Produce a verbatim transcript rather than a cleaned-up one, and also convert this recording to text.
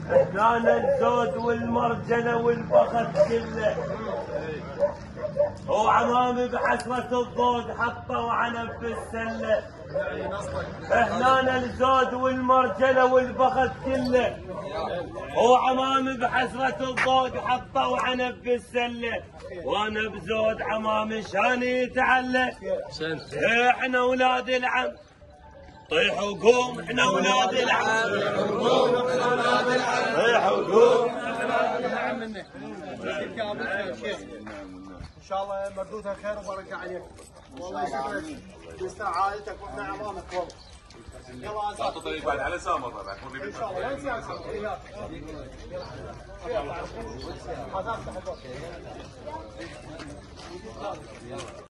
كان الزود والمرجله والبخت كله، وعمامي بحسرة الضود حطوا عنب بالسله. هنا الزود والمرجله والبخت كله، وعمامي بحسرة الضود حطوا عنب بالسله. وانا بزود عمامي شان يتعلق، احنا اولاد العم طيحوا وقوم، احنا اولاد العم طيحوا وقوم. ان شاء الله مردودها خير وبركه عليك، والله يسعدك ويستر عائلتك واحنا عظامك والله. يلا لا تطيب بعد على سامر بعد ان شاء الله. وين سياسه؟